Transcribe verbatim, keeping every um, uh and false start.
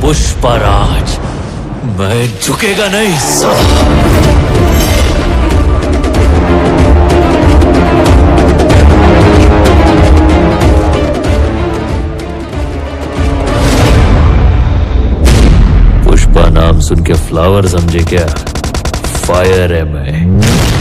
पुष्पा राज, मैं झुकेगा नहीं साला। पुष्पा नाम सुन के फ्लावर समझे क्या? फायर है मैं।